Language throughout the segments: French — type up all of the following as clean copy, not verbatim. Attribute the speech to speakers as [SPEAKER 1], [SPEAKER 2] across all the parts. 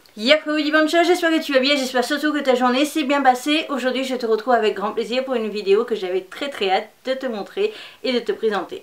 [SPEAKER 1] Yahoo Dibancha, j'espère que tu vas bien, j'espère surtout que ta journée s'est bien passée. Aujourd'hui je te retrouve avec grand plaisir pour une vidéo que j'avais très hâte de te montrer et de te présenter.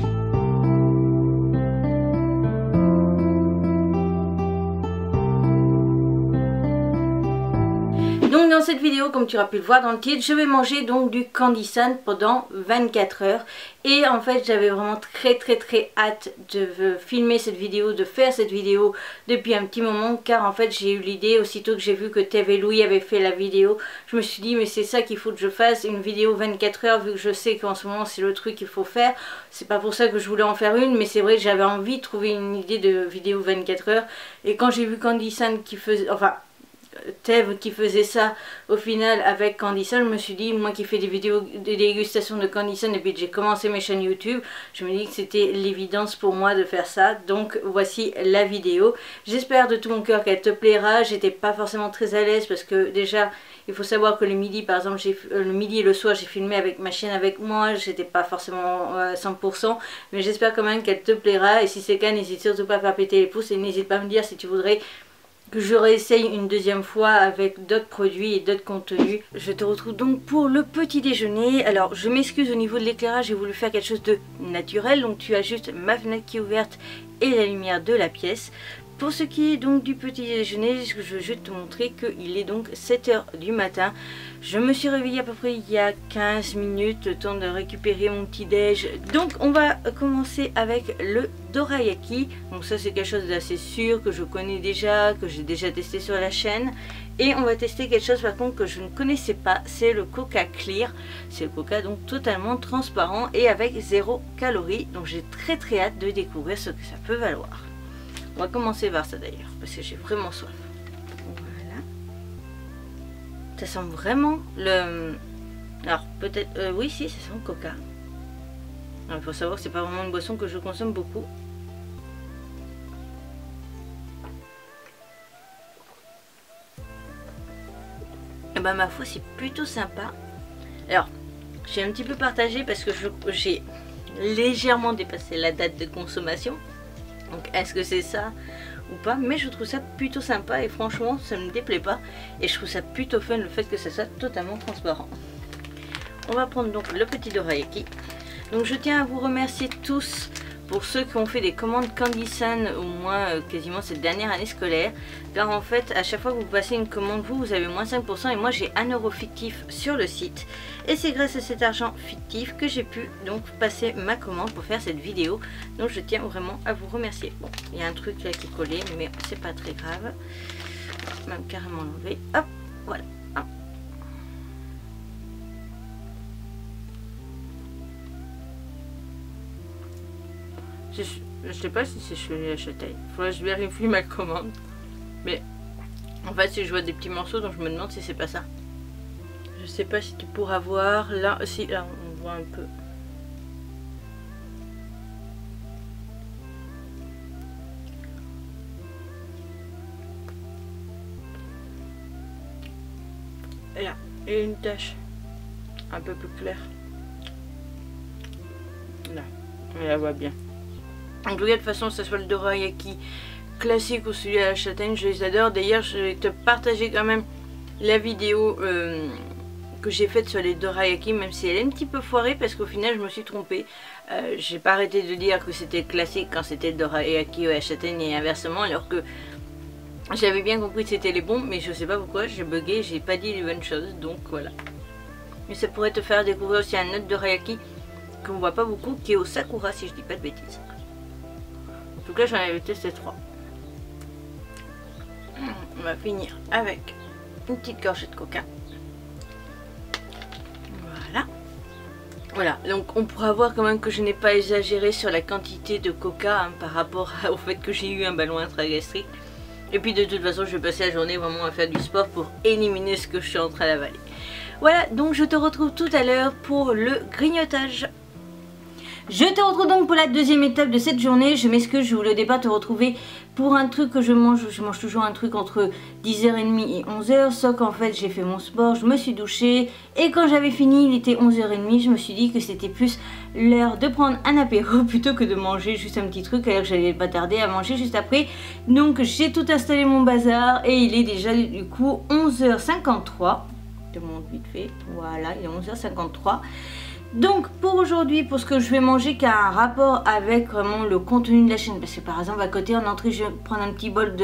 [SPEAKER 1] Donc dans cette vidéo, comme tu auras pu le voir dans le titre, je vais manger donc du Candy Sun pendant 24 heures. Et en fait j'avais vraiment très hâte de filmer cette vidéo, de faire cette vidéo depuis un petit moment. Car en fait j'ai eu l'idée, aussitôt que j'ai vu que Tev et Louis avaient fait la vidéo, je me suis dit mais c'est ça qu'il faut que je fasse, une vidéo 24 heures, vu que je sais qu'en ce moment c'est le truc qu'il faut faire. C'est pas pour ça que je voulais en faire une, mais c'est vrai que j'avais envie de trouver une idée de vidéo 24 heures. Et quand j'ai vu Candy Sun qui faisait... enfin... Tev qui faisait ça au final avec Candy Sun, je me suis dit, moi qui fais des vidéos de dégustation de Candy Sun depuis que j'ai commencé mes chaînes YouTube, je me dis que c'était l'évidence pour moi de faire ça. Donc voici la vidéo. J'espère de tout mon cœur qu'elle te plaira. J'étais pas forcément très à l'aise parce que déjà il faut savoir que le midi par exemple, le midi et le soir j'ai filmé avec ma chienne avec moi, j'étais pas forcément à 100%, mais j'espère quand même qu'elle te plaira. Et si c'est le cas, n'hésite surtout pas à faire péter les pouces et n'hésite pas à me dire si tu voudrais que je réessaye une deuxième fois avec d'autres produits et d'autres contenus. Je te retrouve donc pour le petit déjeuner. Alors je m'excuse au niveau de l'éclairage, j'ai voulu faire quelque chose de naturel, donc tu as juste ma fenêtre qui est ouverte et la lumière de la pièce. Pour ce qui est donc du petit déjeuner, je veux juste te montrer qu'il est donc 7 h du matin. Je me suis réveillée à peu près il y a 15 minutes, le temps de récupérer mon petit déj. Donc on va commencer avec le dorayaki. Donc ça c'est quelque chose d'assez sûr, que je connais déjà, que j'ai déjà testé sur la chaîne. Et on va tester quelque chose par contre que je ne connaissais pas, c'est le Coca Clear. C'est le Coca donc totalement transparent et avec 0 calories. Donc j'ai très hâte de découvrir ce que ça peut valoir. On va commencer par ça d'ailleurs, parce que j'ai vraiment soif. Voilà. Ça sent vraiment le... Alors peut-être... oui, si, ça sent le coca. Alors, il faut savoir que c'est pas vraiment une boisson que je consomme beaucoup. Et bah ma foi, c'est plutôt sympa. Alors, j'ai un petit peu partagé parce que j'ai légèrement dépassé la date de consommation. Donc est-ce que c'est ça ou pas? Mais je trouve ça plutôt sympa et franchement ça ne me déplaît pas. Et je trouve ça plutôt fun le fait que ça soit totalement transparent. On va prendre donc le petit dorayaki. Donc je tiens à vous remercier tous pour ceux qui ont fait des commandes Candy Sun au moins quasiment cette dernière année scolaire. Car en fait à chaque fois que vous passez une commande, vous avez moins 5% et moi j'ai 1 € fictif sur le site. Et c'est grâce à cet argent fictif que j'ai pu donc passer ma commande pour faire cette vidéo. Donc je tiens vraiment à vous remercier. Bon, il y a un truc là qui est collé mais c'est pas très grave. On va même carrément l'enlever. Hop, voilà. Hop. Je sais pas si c'est chez la châtaigne. Faudrait que je vérifie ma commande. Mais en fait, si je vois des petits morceaux, donc je me demande si c'est pas ça. Je sais pas si tu pourras voir. Là, si, là, on voit un peu. Et là, et une tache un peu plus claire. Là, on la voit bien. En tout cas, de toute façon, que ce soit le dorayaki classique ou celui à la châtaigne, je les adore. D'ailleurs, je vais te partager quand même la vidéo que j'ai faite sur les dorayaki, même si elle est un petit peu foirée parce qu'au final, je me suis trompée. J'ai pas arrêté de dire que c'était classique quand c'était le dorayaki ou la châtaigne et inversement, alors que j'avais bien compris que c'était les bons, mais je sais pas pourquoi, j'ai bugué, j'ai pas dit les bonnes choses, donc voilà. Mais ça pourrait te faire découvrir aussi un autre dorayaki qu'on voit pas beaucoup, qui est au Sakura, si je dis pas de bêtises. En tout cas, j'en avais testé 3. On va finir avec une petite gorgée de coca. Voilà. Voilà, donc on pourra voir quand même que je n'ai pas exagéré sur la quantité de coca hein, par rapport au fait que j'ai eu un ballon intragastrique. Et puis de toute façon, je vais passer la journée vraiment à faire du sport pour éliminer ce que je suis en train d'avaler. Voilà, donc je te retrouve tout à l'heure pour le grignotage. Je te retrouve donc pour la deuxième étape de cette journée. Je m'excuse, je voulais au départ te retrouver pour un truc que je mange toujours un truc entre 10h30 et 11h, sauf qu'en fait j'ai fait mon sport, je me suis douchée et quand j'avais fini, il était 11h30, je me suis dit que c'était plus l'heure de prendre un apéro plutôt que de manger juste un petit truc alors que j'allais pas tarder à manger juste après. Donc j'ai tout installé mon bazar et il est déjà du coup 11h53. Je te montre vite fait, voilà, il est 11h53. Donc pour aujourd'hui, pour ce que je vais manger qui a un rapport avec vraiment le contenu de la chaîne, parce que par exemple à côté en entrée je vais prendre un petit bol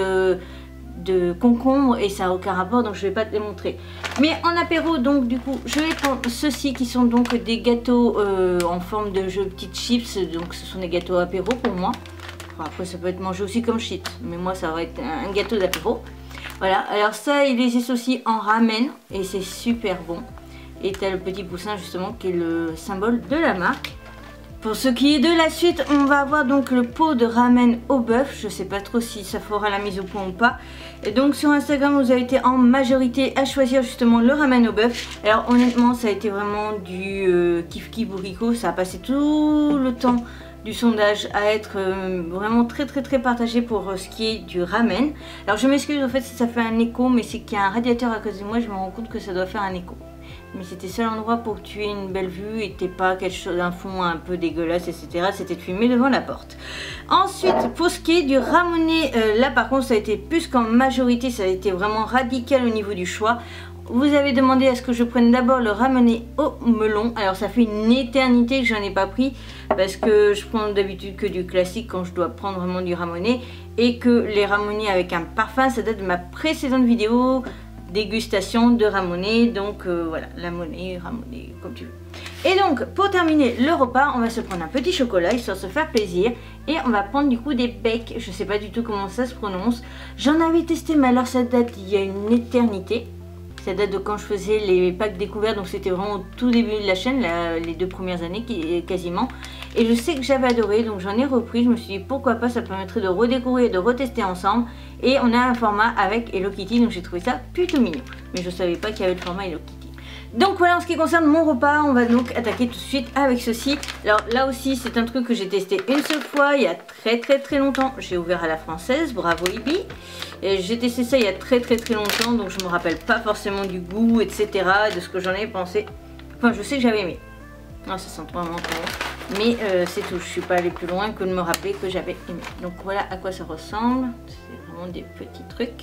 [SPEAKER 1] de concombre et ça n'a aucun rapport donc je vais pas te les montrer. Mais en apéro donc du coup je vais prendre ceux-ci qui sont donc des gâteaux en forme de petites chips, donc ce sont des gâteaux apéro pour moi. Enfin, après ça peut être mangé aussi comme chips, mais moi ça va être un gâteau d'apéro. Voilà, alors ça il les associe en ramen et c'est super bon. Et tu as le petit poussin justement qui est le symbole de la marque. Pour ce qui est de la suite, on va avoir donc le pot de ramen au bœuf. Je sais pas trop si ça fera la mise au point ou pas. Et donc sur Instagram, vous avez été en majorité à choisir justement le ramen au bœuf. Alors honnêtement, ça a été vraiment du kiff kiff bourricot. Ça a passé tout le temps du sondage à être vraiment très partagé pour ce qui est du ramen. Alors je m'excuse en fait si ça fait un écho, mais c'est qu'il y a un radiateur à côté de moi. Je me rends compte que ça doit faire un écho. Mais c'était seul endroit pour que tu aies une belle vue et que tu n'aies pas quelque chose d'un fond un peu dégueulasse, etc. C'était de fumer devant la porte. Ensuite, pour ce qui est du ramoné, là par contre ça a été plus qu'en majorité, ça a été vraiment radical au niveau du choix. Vous avez demandé à ce que je prenne d'abord le ramoné au melon. Alors ça fait une éternité que j'en ai pas pris parce que je prends d'habitude que du classique quand je dois prendre vraiment du ramoné. Et que les ramonés avec un parfum, ça date de ma précédente vidéo dégustation de ramoné, donc voilà, ramoné, comme tu veux. Et donc pour terminer le repas, on va se prendre un petit chocolat histoire de se faire plaisir et on va prendre du coup des becs, je sais pas du tout comment ça se prononce. J'en avais testé mais alors ça date il y a une éternité. Ça date de quand je faisais les packs découverts, donc c'était vraiment au tout début de la chaîne, les 2 premières années quasiment. Et je sais que j'avais adoré, donc j'en ai repris. Je me suis dit pourquoi pas, ça permettrait de redécouvrir et de retester ensemble. Et on a un format avec Hello Kitty, donc j'ai trouvé ça plutôt mignon. Mais je savais pas qu'il y avait le format Hello Kitty. Donc voilà, en ce qui concerne mon repas, on va donc attaquer tout de suite avec ceci. Alors là aussi, c'est un truc que j'ai testé une seule fois, il y a très longtemps. J'ai ouvert à la française, bravo Ibi. J'ai testé ça il y a très longtemps, donc je me rappelle pas forcément du goût, etc. de ce que j'en avais pensé. Enfin, je sais que j'avais aimé. Ah, ça sent vraiment trop bon. Mais c'est tout, je suis pas allée plus loin que de me rappeler que j'avais aimé. Donc voilà à quoi ça ressemble. C'est vraiment des petits trucs.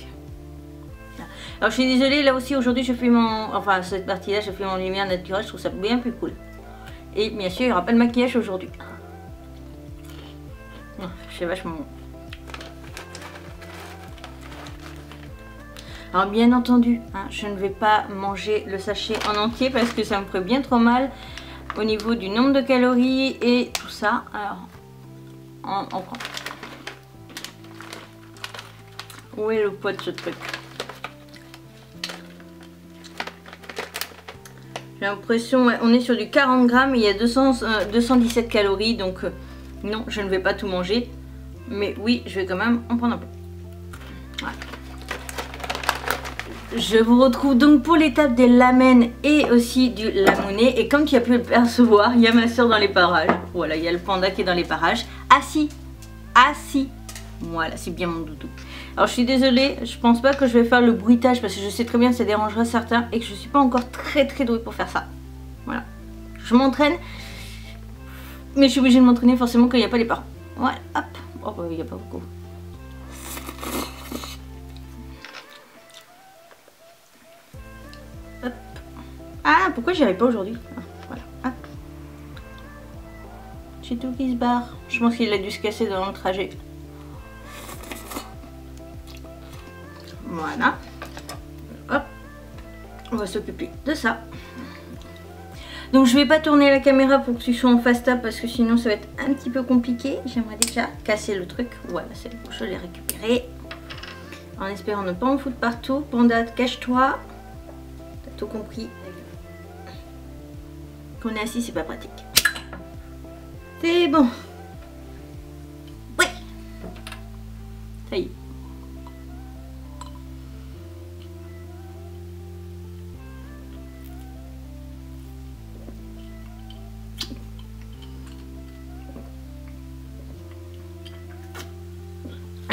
[SPEAKER 1] Alors je suis désolée, là aussi aujourd'hui je fais mon... Enfin cette partie là je fais mon lumière naturelle, je trouve ça bien plus cool. Et bien sûr il n'y aura pas de maquillage aujourd'hui. C'est vachement bon. Alors bien entendu, hein, je ne vais pas manger le sachet en entier parce que ça me ferait bien trop mal au niveau du nombre de calories et tout ça. Alors on prend. Où est le poids de ce truc? J'ai l'impression, ouais, on est sur du 40 grammes et il y a 217 calories, donc non, je ne vais pas tout manger. Mais oui, je vais quand même en prendre un peu. Voilà. Je vous retrouve donc pour l'étape des lamènes et aussi du lamoné. Et comme tu as pu le percevoir, il y a ma soeur dans les parages. Voilà, il y a le panda qui est dans les parages. Assis, assis. Voilà, c'est bien mon doudou. Alors je suis désolée, je pense pas que je vais faire le bruitage parce que je sais très bien que ça dérangera certains et que je suis pas encore très douée pour faire ça. Voilà, je m'entraîne, mais je suis obligée de m'entraîner forcément quand il n'y a pas les parents. Voilà, hop, oh bah, il n'y a pas beaucoup. Hop. Ah, pourquoi j'y arrive pas aujourd'hui? Voilà, hop. J'ai tout qui se barre. Je pense qu'il a dû se casser dans le trajet. Voilà. Hop. On va s'occuper de ça. Donc je vais pas tourner la caméra pour que tu sois en face-up parce que sinon ça va être un petit peu compliqué. J'aimerais déjà casser le truc. Voilà, c'est bon, je l'ai récupéré. En espérant ne pas en foutre partout. Panda, cache-toi. T'as tout compris. Qu'on est assis, c'est pas pratique. C'est bon. Oui. Ça y est.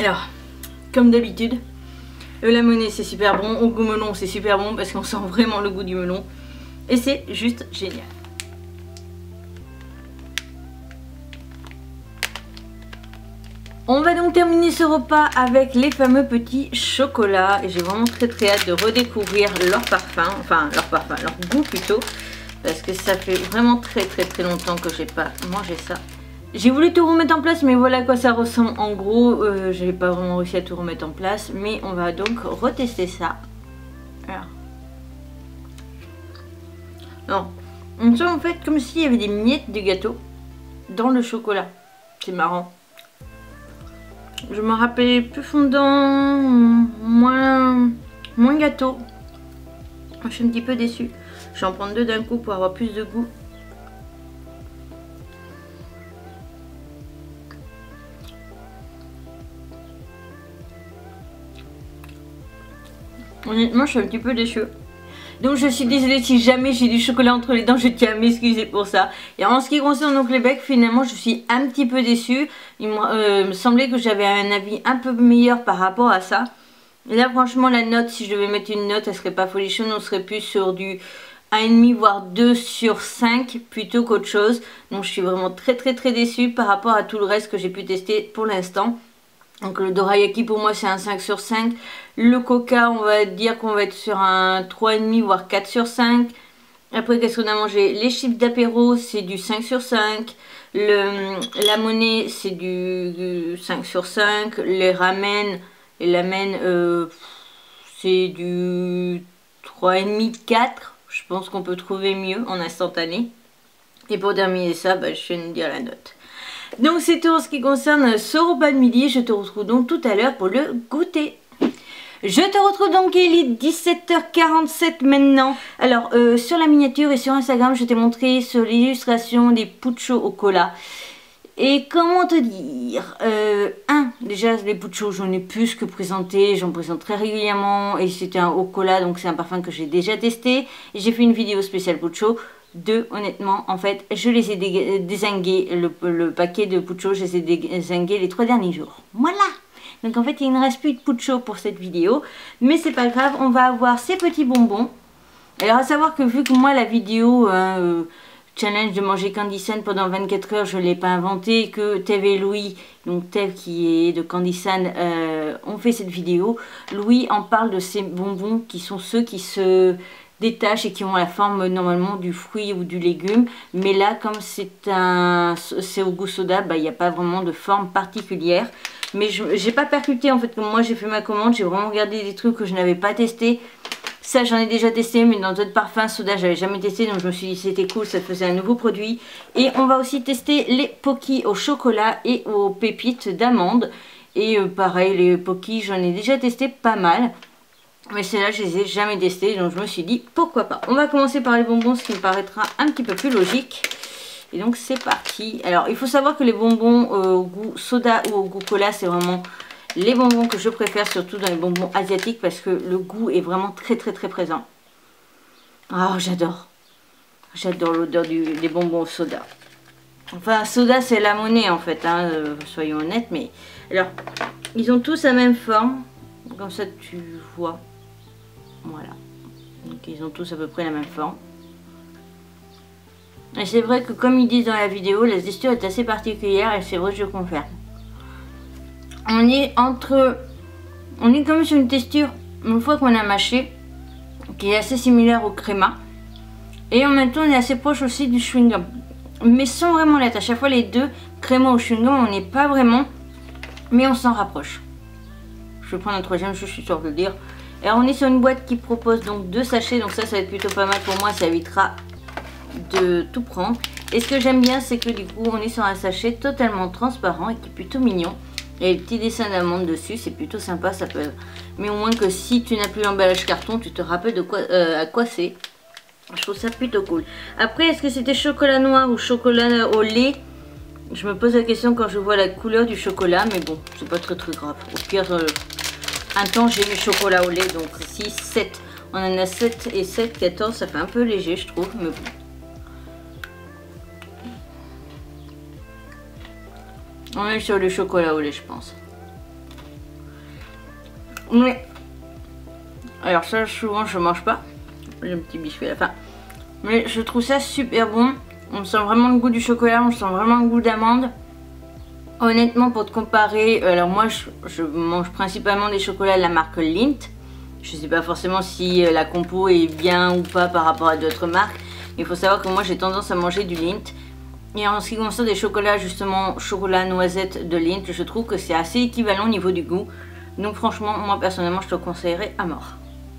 [SPEAKER 1] Alors, comme d'habitude, le lamonais c'est super bon, au goût melon c'est super bon parce qu'on sent vraiment le goût du melon. Et c'est juste génial. On va donc terminer ce repas avec les fameux petits chocolats. Et j'ai vraiment très hâte de redécouvrir leur parfum, enfin leur goût plutôt. Parce que ça fait vraiment très longtemps que j'ai pas mangé ça. J'ai voulu tout remettre en place, mais voilà à quoi ça ressemble en gros. J'ai pas vraiment réussi à tout remettre en place, mais on va donc retester ça. Alors, on sent en fait comme s'il y avait des miettes de gâteau dans le chocolat. C'est marrant. Je me rappelais plus fondant, moins gâteau. Je suis un petit peu déçue. Je vais en prendre 2 d'un coup pour avoir plus de goût. Honnêtement, je suis un petit peu déçue. Donc je suis désolée si jamais j'ai du chocolat entre les dents, je tiens à m'excuser pour ça. Et en ce qui concerne donc les becs, finalement je suis un petit peu déçue. Il me semblait que j'avais un avis un peu meilleur par rapport à ça. Et là franchement la note, si je devais mettre une note, elle serait pas folichonne, on serait plus sur du 1,5 voire 2 sur 5 plutôt qu'autre chose. Donc je suis vraiment très déçue par rapport à tout le reste que j'ai pu tester pour l'instant. Donc le dorayaki pour moi c'est un 5 sur 5. Le coca on va dire qu'on va être sur un 3,5 voire 4 sur 5. Après qu'est-ce qu'on a mangé? Les chips d'apéro c'est du 5 sur 5. La monnaie c'est du 5 sur 5. Les ramen c'est du 3,5 4. Je pense qu'on peut trouver mieux en instantané. Et pour terminer ça, je viens de dire la note. Donc c'est tout en ce qui concerne ce repas de midi. Je te retrouve donc tout à l'heure pour le goûter. Je te retrouve donc, il est 17h47 maintenant. Alors sur la miniature et sur Instagram, je t'ai montré sur l'illustration des puchos au cola. Et comment te dire, déjà les puchos j'en ai plus que présenté, j'en présente très régulièrement et c'était un au cola donc c'est un parfum que j'ai déjà testé. Et j'ai fait une vidéo spéciale pucho. 2, honnêtement, en fait, je les ai dézingués, le paquet de pucho, je les ai dézingués les 3 derniers jours. Voilà. Donc en fait, il ne reste plus de pucho pour cette vidéo, mais c'est pas grave, on va avoir ces petits bonbons. Alors à savoir que vu que moi la vidéo challenge de manger Candy Sun pendant 24 heures, je ne l'ai pas inventé, que Tev et Louis, donc Tev qui est de Candy Sun, ont fait cette vidéo. Louis en parle de ces bonbons qui sont ceux qui se détachent et qui ont la forme normalement du fruit ou du légume, mais là comme c'est au goût soda, il n'y a pas vraiment de forme particulière. Mais j'ai pas percuté en fait, comme moi j'ai fait ma commande, j'ai vraiment regardé des trucs que je n'avais pas testé. Ça j'en ai déjà testé, mais dans d'autres parfums soda j'avais jamais testé, donc je me suis dit c'était cool, ça faisait un nouveau produit. Et on va aussi tester les Pocky au chocolat et aux pépites d'amande. Et pareil, les Pocky j'en ai déjà testé pas mal. Mais celles-là, je les ai jamais testées, donc je me suis dit pourquoi pas. On va commencer par les bonbons, ce qui me paraîtra un petit peu plus logique. Et donc c'est parti. Alors il faut savoir que les bonbons au goût soda ou au goût cola, c'est vraiment les bonbons que je préfère, surtout dans les bonbons asiatiques, parce que le goût est vraiment très présent. Oh j'adore. J'adore l'odeur des bonbons au soda. Enfin soda c'est la monnaie en fait, hein, soyons honnêtes. Mais alors ils ont tous la même forme. Comme ça tu vois. Voilà. Donc ils ont tous à peu près la même forme. Et c'est vrai que comme ils disent dans la vidéo, la texture est assez particulière et c'est vrai que je confirme. On est comme sur une texture, une fois qu'on a mâché, qui est assez similaire au créma. Et en même temps on est assez proche aussi du chewing-gum. Mais sans vraiment l'être. À chaque fois les deux, créma ou chewing-gum, on n'est pas vraiment. Mais on s'en rapproche. Je vais prendre un troisième, je suis sûre de le dire. Alors on est sur une boîte qui propose donc 2 sachets, donc ça va être plutôt pas mal pour moi, ça évitera de tout prendre. Et ce que j'aime bien c'est que du coup on est sur un sachet totalement transparent et qui est plutôt mignon. Il y a les petits dessins d'amandes dessus, c'est plutôt sympa, ça peut. Mais au moins que si tu n'as plus l'emballage carton, tu te rappelles de quoi, à quoi c'est. Je trouve ça plutôt cool. Après, est-ce que c'était chocolat noir ou chocolat au lait? Je me pose la question quand je vois la couleur du chocolat, mais bon, c'est pas très grave. Au pire, un temps j'ai eu chocolat au lait, donc 6, 7. On en a 7 et 7, 14, ça fait un peu léger je trouve, mais bon. On est sur le chocolat au lait je pense. Mais alors ça souvent je mange pas. Le petit biscuit à la fin. Mais je trouve ça super bon. On sent vraiment le goût du chocolat, on sent vraiment le goût d'amande. Honnêtement, pour te comparer, alors moi je mange principalement des chocolats de la marque Lindt. Je sais pas forcément si la compo est bien ou pas par rapport à d'autres marques. Mais il faut savoir que moi j'ai tendance à manger du Lindt. Et en ce qui concerne des chocolats, justement chocolat noisette de Lindt, je trouve que c'est assez équivalent au niveau du goût. Donc franchement, moi personnellement, je te conseillerais à mort.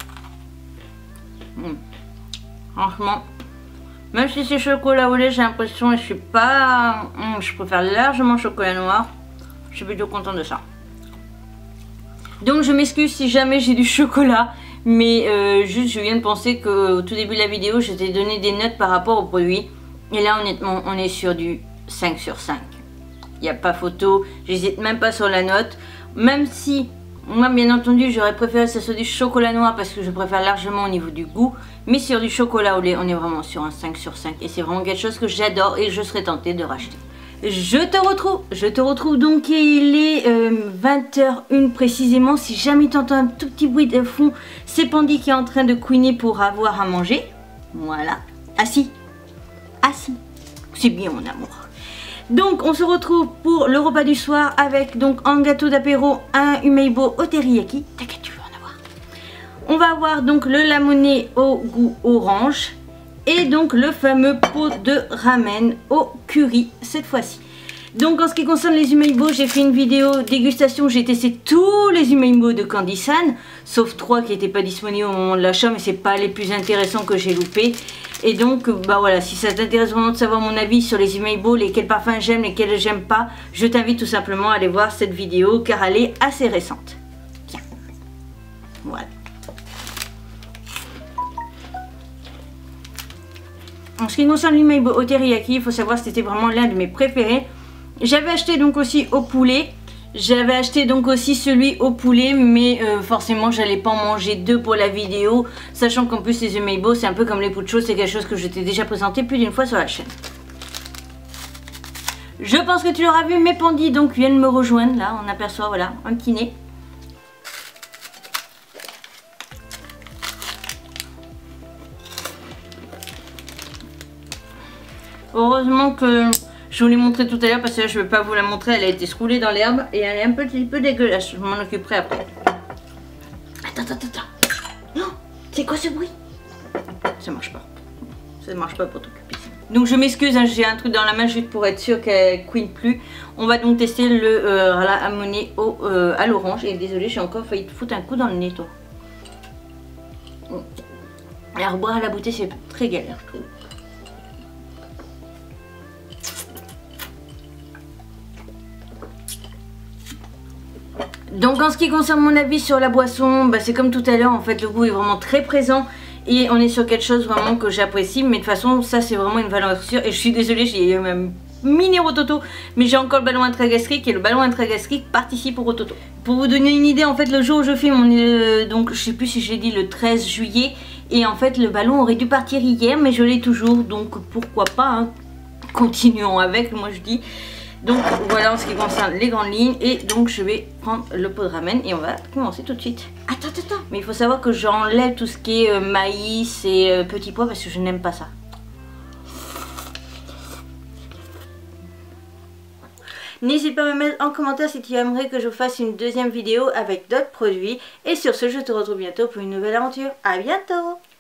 [SPEAKER 1] Franchement, même si c'est chocolat au lait, j'ai l'impression et je suis pas... je préfère largement chocolat noir. Je suis plutôt contente de ça. Donc je m'excuse si jamais j'ai du chocolat. Mais juste je viens de penser qu'au tout début de la vidéo, je t'ai donné des notes par rapport au produit. Et là honnêtement, on est sur du 5 sur 5. Il n'y a pas photo, j'hésite même pas sur la note. Même si... moi bien entendu j'aurais préféré que ce soit du chocolat noir parce que je préfère largement au niveau du goût. Mais sur du chocolat au lait on est vraiment sur un 5 sur 5. Et c'est vraiment quelque chose que j'adore et je serais tentée de racheter. Je te retrouve donc, il est 20h01 précisément. Si jamais tu entends un tout petit bruit de fond, c'est Pandy qui est en train de couiner pour avoir à manger. Voilà, assis, c'est bien mon amour. Donc on se retrouve pour le repas du soir avec donc en gâteau d'apéro un umeibo au teriyaki. T'inquiète, tu veux en avoir. On va avoir donc le lamoné au goût orange et donc le fameux pot de ramen au curry cette fois-ci. Donc en ce qui concerne les umeibo, j'ai fait une vidéo dégustation, j'ai testé tous les umeibo de Candy-san, sauf 3 qui n'étaient pas disponibles au moment de l'achat, mais c'est pas les plus intéressants que j'ai loupés. Et donc bah voilà, si ça t'intéresse vraiment de savoir mon avis sur les umeibo, lesquels parfums j'aime, lesquels j'aime pas, je t'invite tout simplement à aller voir cette vidéo car elle est assez récente. Tiens, voilà. En ce qui concerne l'umeibo au teriyaki, il faut savoir que c'était vraiment l'un de mes préférés. J'avais acheté donc aussi au poulet. J'avais acheté donc aussi celui au poulet, mais forcément j'allais pas en manger 2 pour la vidéo, sachant qu'en plus les umeibo c'est un peu comme les puchos, c'est quelque chose que je t'ai déjà présenté plus d'une fois sur la chaîne. Je pense que tu l'auras vu, mais Pandy donc vient de me rejoindre, là on aperçoit voilà un petit nez. Heureusement que je vous l'ai montré tout à l'heure parce que là je ne vais pas vous la montrer, elle a été roulée dans l'herbe et elle est un petit peu dégueulasse, je m'en occuperai après. Attends. Non, c'est quoi ce bruit? Ça marche pas. Ça marche pas pour t'occuper. Donc je m'excuse, hein, j'ai un truc dans la main juste pour être sûr qu'elle couine plus. On va donc tester le lamoné à l'orange. Et désolé, j'ai encore failli te foutre un coup dans le nez toi. Alors boire à la bouteille c'est très galère je trouve. Donc en ce qui concerne mon avis sur la boisson, bah, c'est comme tout à l'heure, en fait le goût est vraiment très présent et on est sur quelque chose vraiment que j'apprécie, mais de toute façon ça c'est vraiment une valeur sûre et je suis désolée, j'ai même mini rototo, mais j'ai encore le ballon intragastrique et le ballon intragastrique participe au rototo. Pour vous donner une idée, en fait le jour où je filme, on est donc je sais plus si j'ai dit le 13 juillet et en fait le ballon aurait dû partir hier mais je l'ai toujours, donc pourquoi pas, hein. Continuons avec, moi je dis. Donc voilà en ce qui concerne les grandes lignes et donc je vais prendre le pot de ramen et on va commencer tout de suite. Attends, mais il faut savoir que j'enlève tout ce qui est maïs et petits pois parce que je n'aime pas ça. N'hésite pas à me mettre en commentaire si tu aimerais que je fasse une deuxième vidéo avec d'autres produits. Et sur ce, je te retrouve bientôt pour une nouvelle aventure. À bientôt!